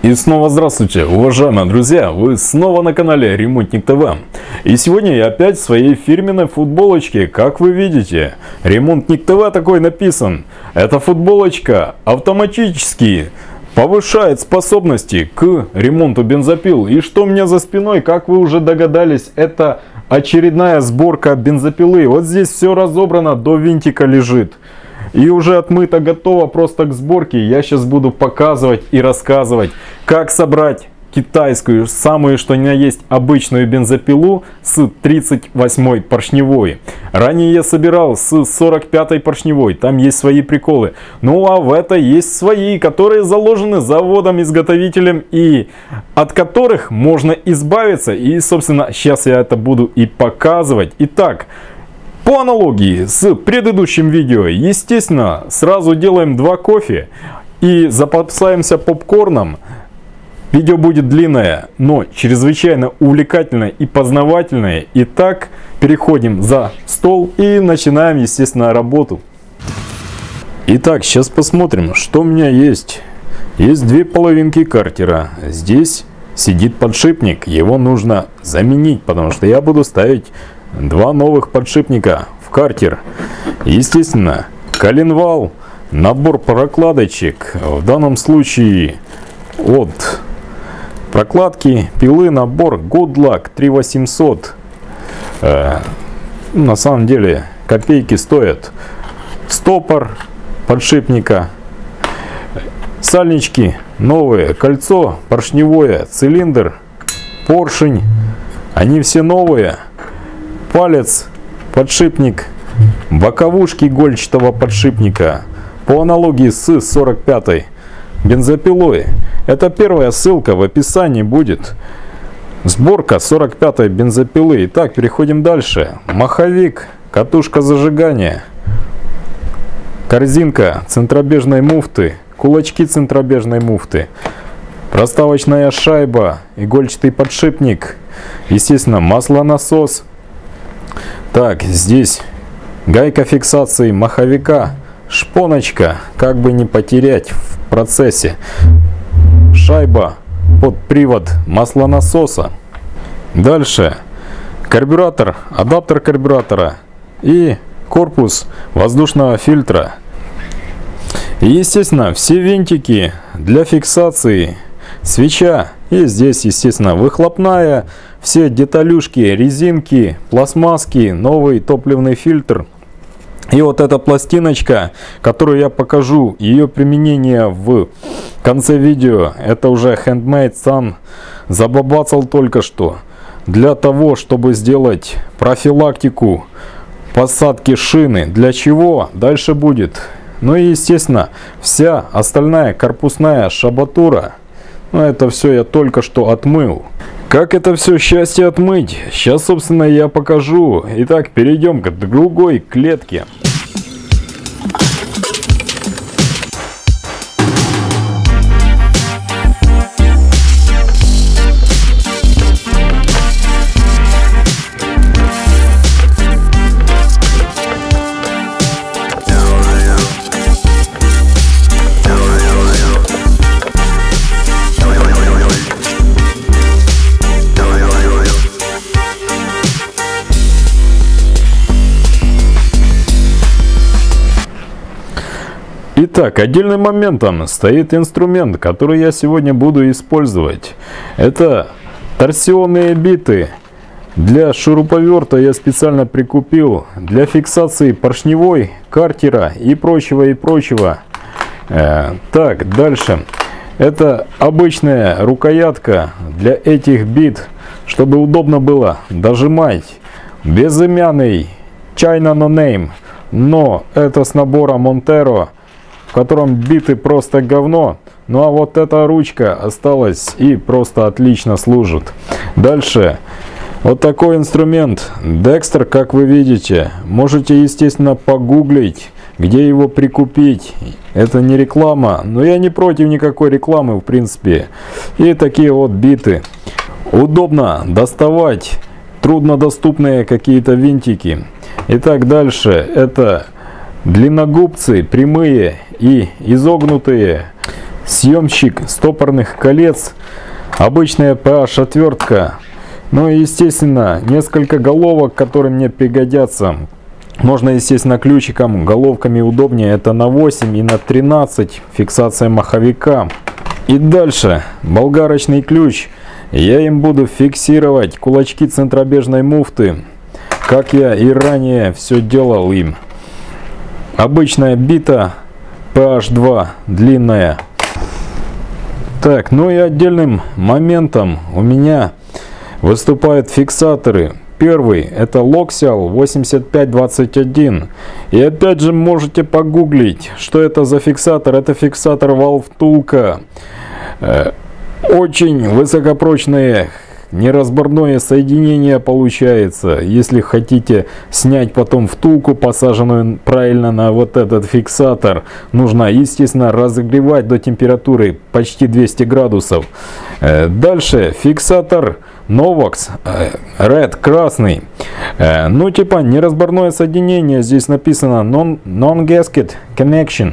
И снова здравствуйте, уважаемые друзья, вы снова на канале Ремонтник ТВ. И сегодня я опять в своей фирменной футболочке, как вы видите. Ремонтник ТВ такой написан. Эта футболочка автоматически повышает способности к ремонту бензопил. И что у меня за спиной, как вы уже догадались, это очередная сборка бензопилы. Вот здесь все разобрано, до винтика лежит. И уже отмыто, готово просто к сборке. Я сейчас буду показывать и рассказывать, как собрать китайскую, самую что ни на есть обычную бензопилу с 38-й поршневой. Ранее я собирал с 45-й поршневой, там есть свои приколы. Ну а в этой есть свои, которые заложены заводом-изготовителем и от которых можно избавиться. И собственно сейчас я это буду и показывать. Итак, по аналогии с предыдущим видео, естественно, сразу делаем 2 кофе и запасаемся попкорном. Видео будет длинное, но чрезвычайно увлекательное и познавательное. Итак, переходим за стол и начинаем, естественно, работу. Итак, сейчас посмотрим, что у меня есть. Есть 2 половинки картера. Здесь сидит подшипник, его нужно заменить, потому что я буду ставить 2 новых подшипника в картер. Естественно, коленвал, набор прокладочек, в данном случае от прокладки пилы набор Goodluck 3800. На самом деле копейки стоят. Стопор подшипника, сальнички новые, кольцо поршневое, цилиндр, поршень, они все новые. Палец, подшипник, боковушки игольчатого подшипника по аналогии с 45-й бензопилой. Это первая ссылка в описании будет. Сборка 45-й бензопилы. Итак, переходим дальше. Маховик, катушка зажигания, корзинка центробежной муфты, кулачки центробежной муфты, проставочная шайба, игольчатый подшипник, естественно, маслонасос. Так, здесь гайка фиксации маховика, шпоночка, как бы не потерять в процессе, шайба под привод маслонасоса. Дальше карбюратор, адаптер карбюратора и корпус воздушного фильтра. И, естественно, все винтики для фиксации, свеча. И здесь, естественно, выхлопная, все деталюшки, резинки, пластмасски, новый топливный фильтр. И вот эта пластиночка, которую я покажу, ее применение в конце видео, это уже handmade, сам забабацал только что. Для того, чтобы сделать профилактику посадки шины. Для чего? Дальше будет. Ну и, естественно, вся остальная корпусная шабатура. Но это все я только что отмыл. Как это все счастье отмыть? Сейчас, собственно, я покажу. Итак, перейдем к другой клетке. Итак, отдельным моментом стоит инструмент, который я сегодня буду использовать. Это торсионные биты. Для шуруповерта я специально прикупил для фиксации поршневой, картера и прочего, и прочего. Так, дальше. Это обычная рукоятка для этих бит, чтобы удобно было дожимать. Безымянный China No Name, но это с набора Montero, в котором биты просто говно. Ну а вот эта ручка осталась и просто отлично служит. Дальше. Вот такой инструмент. Dexter, как вы видите. Можете, естественно, погуглить, где его прикупить. Это не реклама, но я не против никакой рекламы, в принципе. И такие вот биты. Удобно доставать труднодоступные какие-то винтики. Итак, дальше. Это длинногубцы, прямые и изогнутые. съемщик стопорных колец, обычная PH отвертка, ну и естественно несколько головок, которые мне пригодятся. Можно естественно ключиком, головками удобнее, это на 8 и на 13, фиксация маховика. И дальше болгарочный ключ, я им буду фиксировать кулачки центробежной муфты, как я и ранее все делал им. Обычная бита PH2 длинная. Так, ну и отдельным моментом у меня выступают фиксаторы. Первый это Loxial 8521. И опять же можете погуглить, что это за фиксатор. Это фиксатор Valve втулка. Очень высокопрочные неразборное соединение получается. Если хотите снять потом втулку, посаженную правильно на вот этот фиксатор, нужно естественно разогревать до температуры почти 200 градусов. Дальше фиксатор Novox Red, красный. Ну типа неразборное соединение, здесь написано Non-Gasket Connection.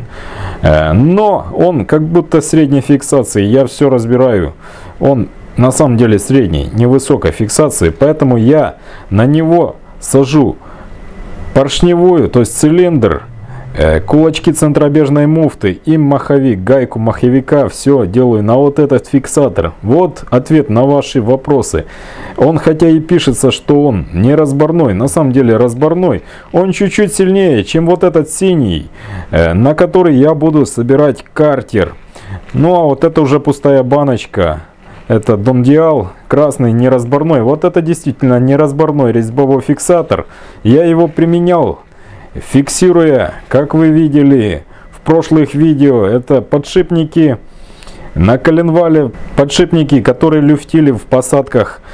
Но он как будто средней фиксации, я все разбираю. Он на самом деле средней, невысокой фиксации, поэтому я на него сажу поршневую, то есть цилиндр, кулачки центробежной муфты и маховик, гайку маховика, все делаю на вот этот фиксатор. Вот ответ на ваши вопросы. Он хотя и пишется, что он не разборной, на самом деле разборной. Он чуть-чуть сильнее, чем вот этот синий, на который я буду собирать картер. Ну а вот это уже пустая баночка. Это Домдиал, красный неразборной. Вот это действительно неразборной резьбовой фиксатор. Я его применял, фиксируя, как вы видели в прошлых видео, это подшипники на коленвале, подшипники, которые люфтили в посадках,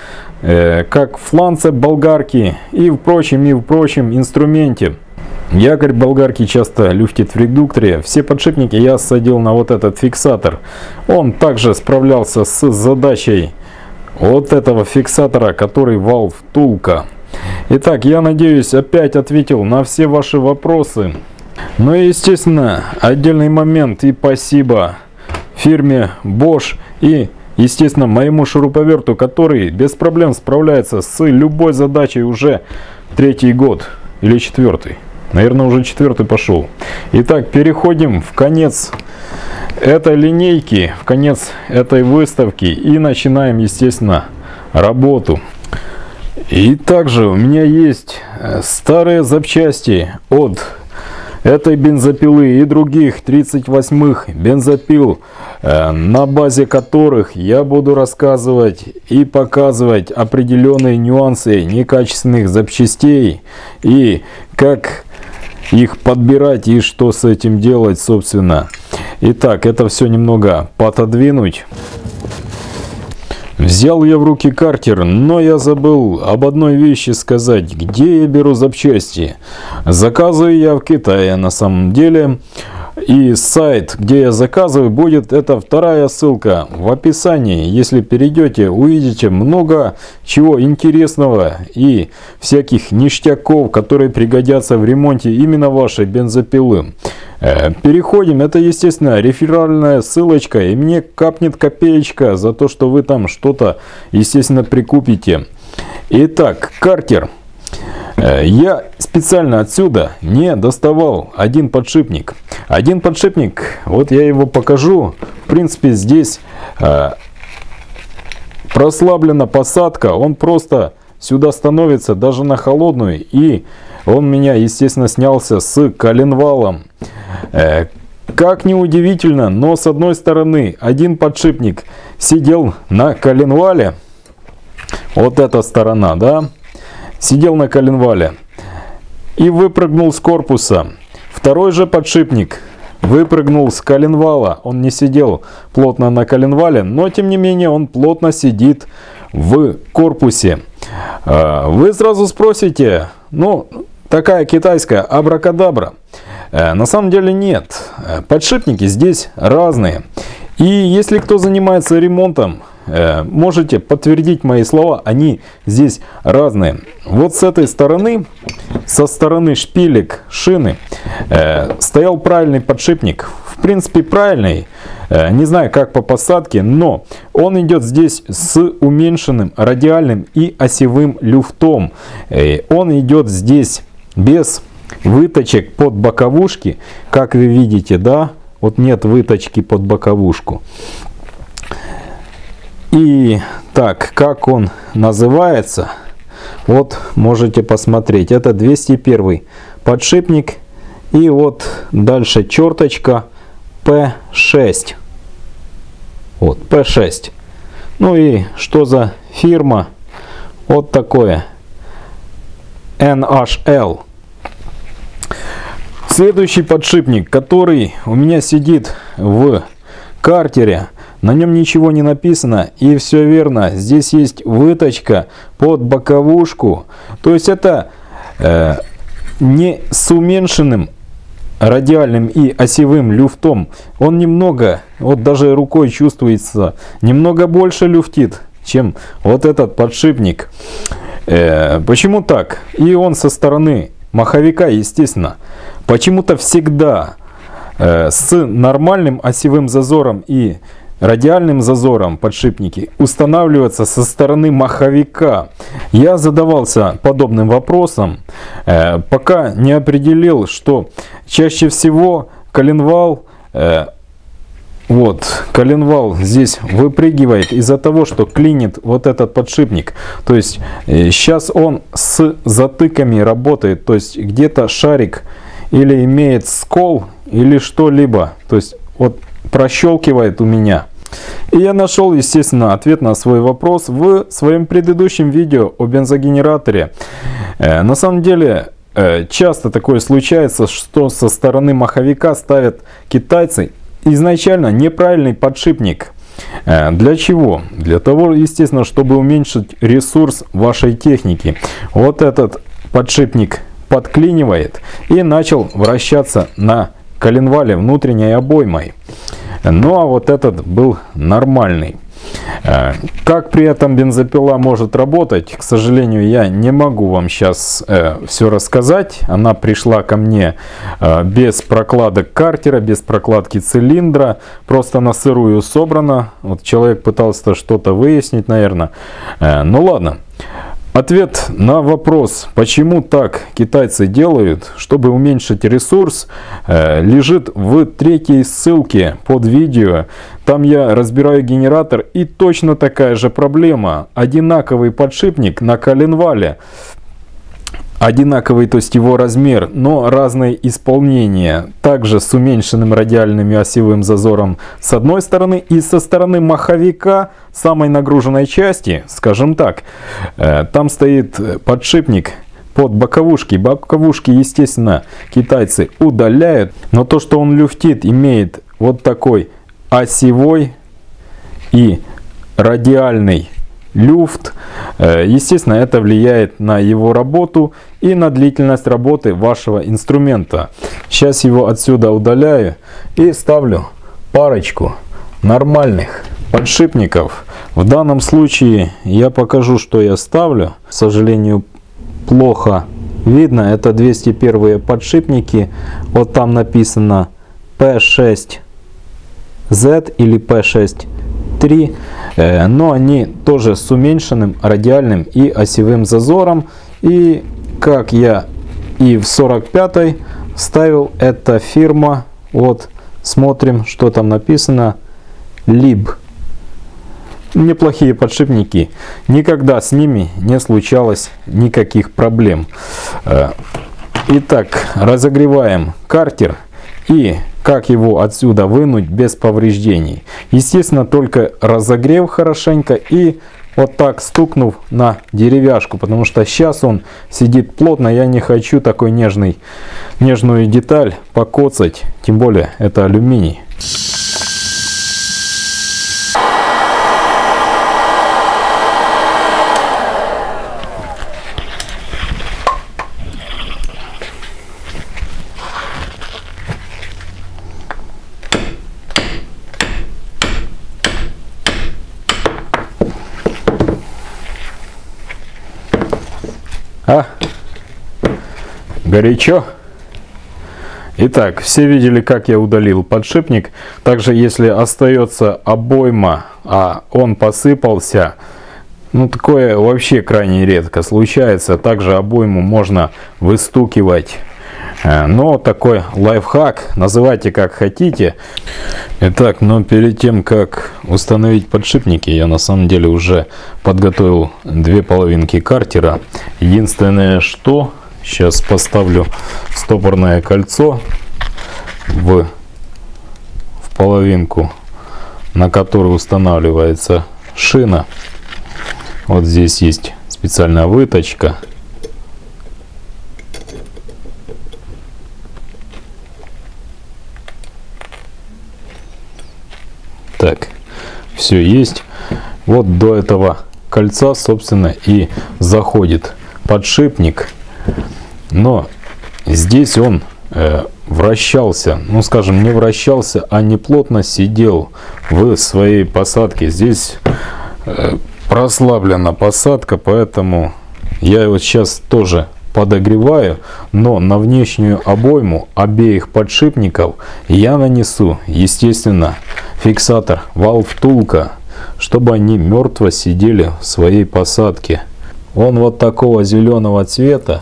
как фланцы болгарки и в прочем инструменте. Якорь болгарки часто люфтит в редукторе. Все подшипники я садил на вот этот фиксатор. Он также справлялся с задачей вот этого фиксатора, который Valve втулка. Итак, я надеюсь, опять ответил на все ваши вопросы. Ну и естественно, отдельный момент и спасибо фирме Bosch и естественно моему шуруповерту, который без проблем справляется с любой задачей уже 3-й год или 4-й. Наверное, уже 4-й пошел. Итак, переходим в конец этой линейки, в конец этой выставки и начинаем, естественно, работу. И также у меня есть старые запчасти от этой бензопилы и других 38-х бензопил, на базе которых я буду рассказывать и показывать определенные нюансы некачественных запчастей и как их подбирать и что с этим делать, собственно. Итак, это все немного пододвинуть. Взял я в руки картер, но я забыл об одной вещи сказать. Где я беру запчасти? Заказываю я в Китае на самом деле. И сайт, где я заказываю, будет, это 2-я ссылка в описании. Если перейдете, увидите много чего интересного и всяких ништяков, которые пригодятся в ремонте именно вашей бензопилы. Переходим, это естественно реферальная ссылочка, и мне капнет копеечка за то, что вы там что-то естественно прикупите. Итак, картер. Я специально отсюда не доставал один подшипник. Один подшипник, вот я его покажу. В принципе, здесь прослаблена посадка. Он просто сюда становится даже на холодную. И он у меня, естественно, снялся с коленвалом. Как ни удивительно, но с одной стороны один подшипник сидел на коленвале. Вот эта сторона, да? Сидел на коленвале и выпрыгнул с корпуса. Второй же подшипник выпрыгнул с коленвала. Он не сидел плотно на коленвале, но тем не менее он плотно сидит в корпусе. Вы сразу спросите, ну такая китайская абракадабра. На самом деле нет. Подшипники здесь разные. И если кто занимается ремонтом, можете подтвердить мои слова, они здесь разные. Вот с этой стороны, со стороны шпилек шины, стоял правильный подшипник. В принципе, правильный. Не знаю, как по посадке, но он идет здесь с уменьшенным радиальным и осевым люфтом. Он идет здесь без выточек под боковушки, как вы видите, да, вот нет выточки под боковушку. И так, как он называется, вот можете посмотреть, это 201 подшипник, и вот дальше черточка P6, вот P6. Ну и что за фирма? Вот такое NHL. Следующий подшипник, который у меня сидит в картере, на нем ничего не написано, и все верно, здесь есть выточка под боковушку, то есть это не с уменьшенным радиальным и осевым люфтом, он немного, вот даже рукой чувствуется, немного больше люфтит, чем вот этот подшипник. Почему так? И он со стороны маховика, естественно, почему-то всегда с нормальным осевым зазором и радиальным зазором подшипники устанавливаются со стороны маховика. Я задавался подобным вопросом, пока не определил, что чаще всего коленвал, коленвал здесь выпрыгивает из-за того, что клинит вот этот подшипник. То есть сейчас он с затыками работает, то есть где-то шарик или имеет скол или что-либо, то есть вот прощелкивает у меня. И я нашел, естественно, ответ на свой вопрос в своем предыдущем видео о бензогенераторе. На самом деле часто такое случается, что со стороны маховика ставят китайцы изначально неправильный подшипник. Для чего? Для того, естественно, чтобы уменьшить ресурс вашей техники. Вот этот подшипник подклинивает и начал вращаться на коленвале внутренней обоймой. Ну а вот этот был нормальный. Как при этом бензопила может работать, к сожалению, я не могу вам сейчас все рассказать. Она пришла ко мне без прокладок картера, без прокладки цилиндра, просто на сырую собрана. Вот человек пытался что-то выяснить, наверное. Ну ладно. Ответ на вопрос, почему так китайцы делают, чтобы уменьшить ресурс, лежит в третьей ссылке под видео. Там я разбираю генератор, и точно такая же проблема. Одинаковый подшипник на коленвале. Одинаковый, то есть его размер, но разное исполнение. Также с уменьшенным радиальным и осевым зазором с одной стороны, и со стороны маховика, самой нагруженной части, скажем так, там стоит подшипник под боковушки. Боковушки, естественно, китайцы удаляют, но то, что он люфтит, имеет вот такой осевой и радиальный люфт. Естественно, это влияет на его работу и на длительность работы вашего инструмента. Сейчас его отсюда удаляю и ставлю парочку нормальных подшипников. В данном случае я покажу, что я ставлю. К сожалению, плохо видно. Это 201 подшипники. Вот там написано P6Z или P6-3. Но они тоже с уменьшенным радиальным и осевым зазором. И как я и в 45-й ставил, эта фирма, вот смотрим, что там написано, Lib. Неплохие подшипники, никогда с ними не случалось никаких проблем. Итак, разогреваем картер. И как его отсюда вынуть без повреждений? Естественно, только разогрев хорошенько и вот так стукнув на деревяшку, потому что сейчас он сидит плотно, я не хочу такой нежную деталь покоцать, тем более это алюминий. Горячо. Итак, все видели, как я удалил подшипник. Также, если остается обойма, а он посыпался, ну такое вообще крайне редко случается. Также обойму можно выстукивать. Но такой лайфхак, называйте как хотите. Итак, но перед тем, как установить подшипники, я на самом деле уже подготовил две половинки картера. Единственное, что сейчас поставлю стопорное кольцо в половинку, на которую устанавливается шина. Вот здесь есть специальная выточка. Так, все есть. Вот до этого кольца, собственно, и заходит подшипник. Но здесь он вращался, ну скажем, не вращался, а не плотно сидел в своей посадке. Здесь прослаблена посадка, поэтому я его сейчас тоже подогреваю, но на внешнюю обойму обеих подшипников я нанесу, естественно, фиксатор вал-втулка, чтобы они мертво сидели в своей посадке. Он вот такого зеленого цвета.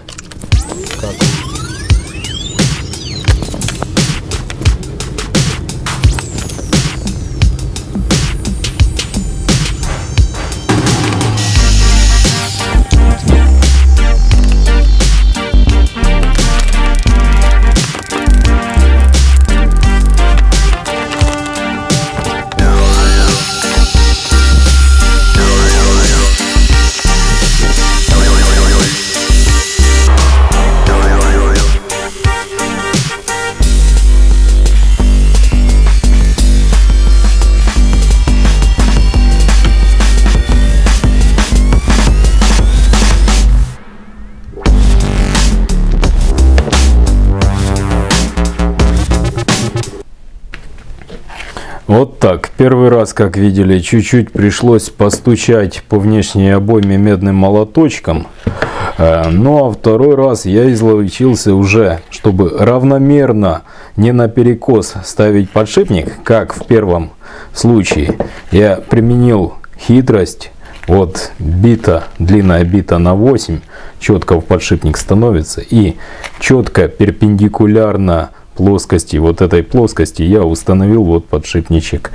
Вот так. Первый раз, как видели, чуть-чуть пришлось постучать по внешней обойме медным молоточком. Ну а второй раз я изловчился уже, чтобы равномерно, не наперекос ставить подшипник, как в первом случае. Я применил хитрость. Вот бита, длинная бита на 8, четко в подшипник становится. И четко перпендикулярно плоскости, вот этой плоскости, я установил вот подшипничек.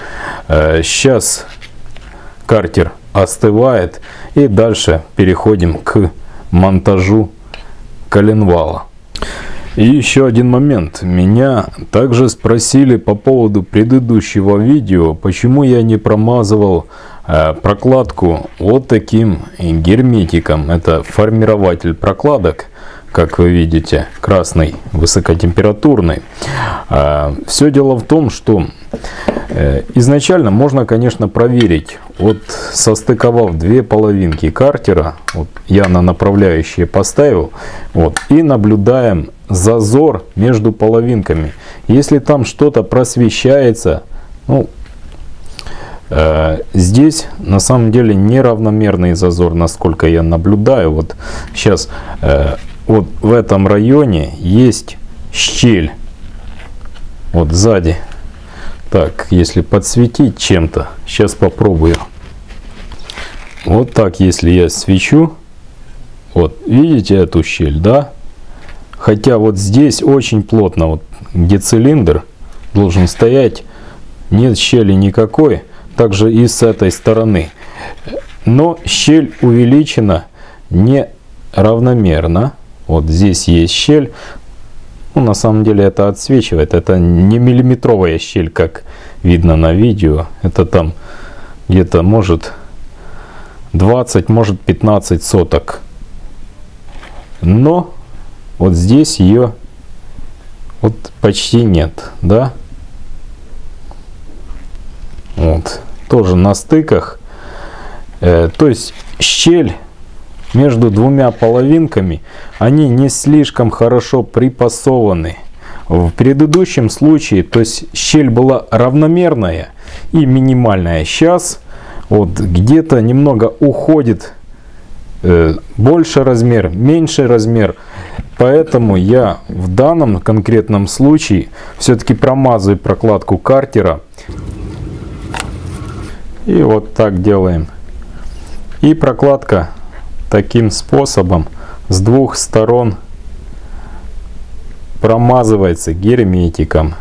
Сейчас картер остывает, и дальше переходим к монтажу коленвала. И еще один момент. Меня также спросили по поводу предыдущего видео, почему я не промазывал прокладку вот таким герметиком. Это формирователь прокладок, как вы видите, красный, высокотемпературный. Все дело в том, что изначально можно, конечно, проверить. Вот состыковав две половинки картера, вот я на направляющие поставил, вот, и наблюдаем зазор между половинками. Если там что-то просвещается, ну, здесь на самом деле неравномерный зазор, насколько я наблюдаю. Вот сейчас вот в этом районе есть щель, вот сзади. Так, если подсветить чем-то, сейчас попробую. Вот так, если я свечу, вот видите эту щель, да? Хотя вот здесь очень плотно, вот где цилиндр должен стоять, нет щели никакой. Также и с этой стороны. Но щель увеличена неравномерно. Вот здесь есть щель. Ну, на самом деле это отсвечивает. Это не миллиметровая щель, как видно на видео. Это там где-то может 20, может 15 соток. Но вот здесь ее вот почти нет, да? Вот. Тоже на стыках. То есть щель между двумя половинками, они не слишком хорошо припасованы. В предыдущем случае, то есть щель была равномерная и минимальная. Сейчас вот где-то немного уходит больше размер, меньше размер. поэтому я в данном конкретном случае все-таки промазываю прокладку картера. И вот так делаем. И прокладка таким способом с двух сторон промазывается герметиком.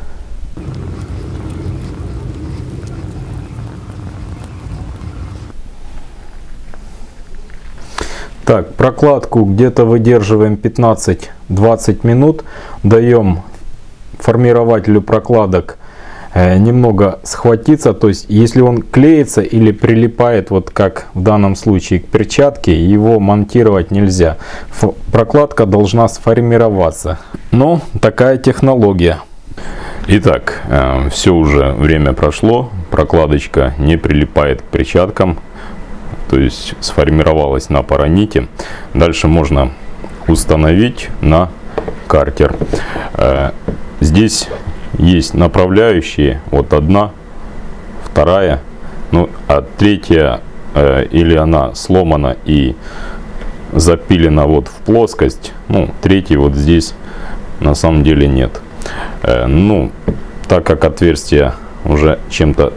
Так, прокладку где-то выдерживаем 15-20 минут, даем формирователю прокладок немного схватиться, то есть если он клеится или прилипает, вот как в данном случае к перчатке, его монтировать нельзя. Прокладка должна сформироваться. Но такая технология. Итак, все уже время прошло, прокладочка не прилипает к перчаткам. То есть сформировалась на параните. Дальше можно установить на картер. Здесь есть направляющие. Вот одна, вторая, ну а третья или она сломана и запилена вот в плоскость. Ну, третьей вот здесь на самом деле нет. Ну, так как отверстие уже чем-то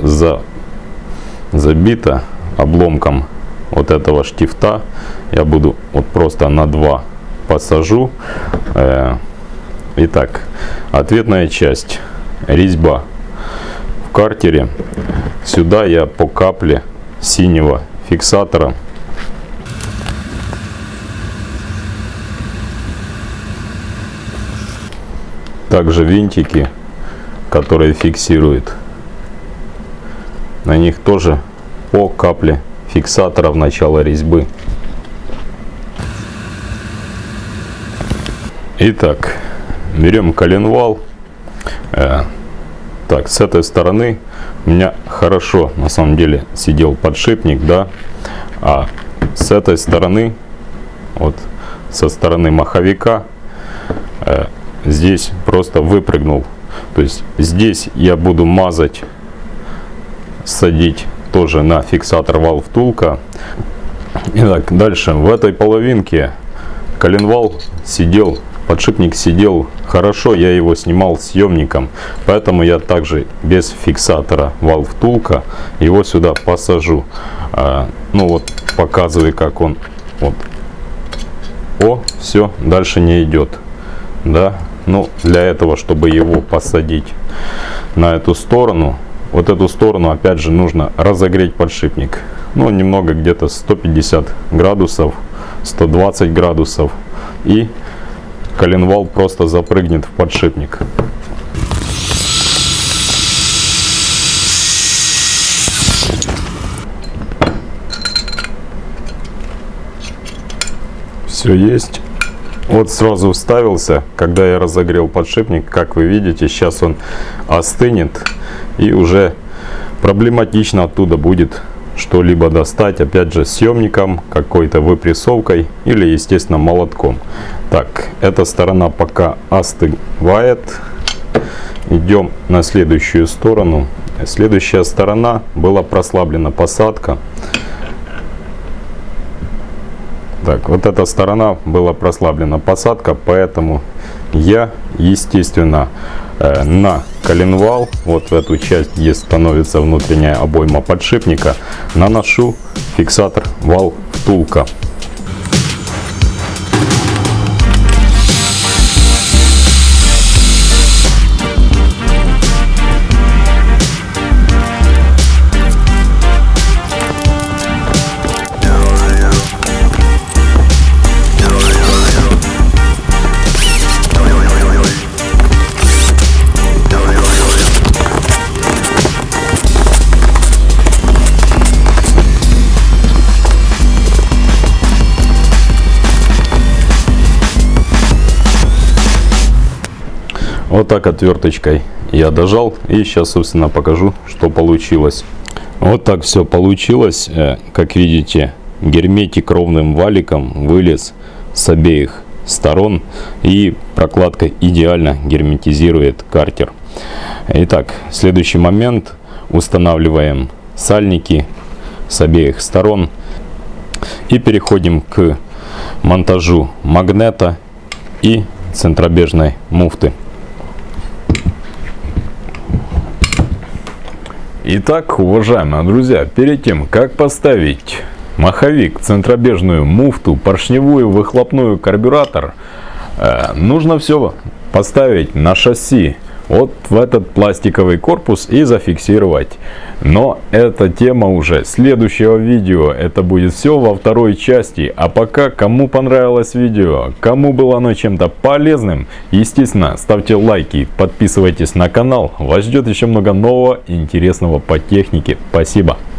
забито обломком вот этого штифта, я буду вот просто на 2 посажу. Итак, ответная часть, резьба в картере. Сюда я по капле синего фиксатора также винтики, которые фиксируют, на них тоже по капле фиксатора в начало резьбы. Итак, берем коленвал. Так, с этой стороны у меня хорошо на самом деле сидел подшипник, да, а с этой стороны, вот со стороны маховика, здесь просто выпрыгнул. То есть здесь я буду мазать, садить тоже на фиксатор вал втулка. Итак, дальше в этой половинке коленвал сидел, подшипник сидел хорошо, я его снимал съемником, поэтому я также без фиксатора вал втулка его сюда посажу. Ну вот показываю, как он вот. О, все, дальше не идет, да. Ну для этого, чтобы его посадить на эту сторону, вот эту сторону опять же нужно разогреть подшипник. Ну немного, где-то 150 градусов, 120 градусов. И коленвал просто запрыгнет в подшипник. Все есть. Вот сразу вставился, когда я разогрел подшипник. Как вы видите, сейчас он остынет. И уже проблематично оттуда будет что-либо достать. Опять же съемником, какой-то выпрессовкой или естественно молотком. Так, эта сторона пока остывает. Идем на следующую сторону. Следующая сторона была прослаблена посадка. Так, вот эта сторона была прослаблена посадка, поэтому я, естественно, на коленвал, вот в эту часть, где становится внутренняя обойма подшипника, наношу фиксатор вал втулка. Вот так отверточкой я дожал, и сейчас собственно покажу, что получилось. Вот так все получилось. Как видите, герметик ровным валиком вылез с обеих сторон, и прокладка идеально герметизирует картер. Итак, следующий момент: устанавливаем сальники с обеих сторон и переходим к монтажу магнета и центробежной муфты. Итак, уважаемые друзья, перед тем, как поставить маховик, центробежную муфту, поршневую, выхлопную, карбюратор, нужно все поставить на шасси вот в этот пластиковый корпус и зафиксировать. Но это тема уже следующего видео. Это будет все во второй части. А пока, кому понравилось видео, кому было оно чем-то полезным, естественно, ставьте лайки, подписывайтесь на канал. Вас ждет еще много нового и интересного по технике. Спасибо.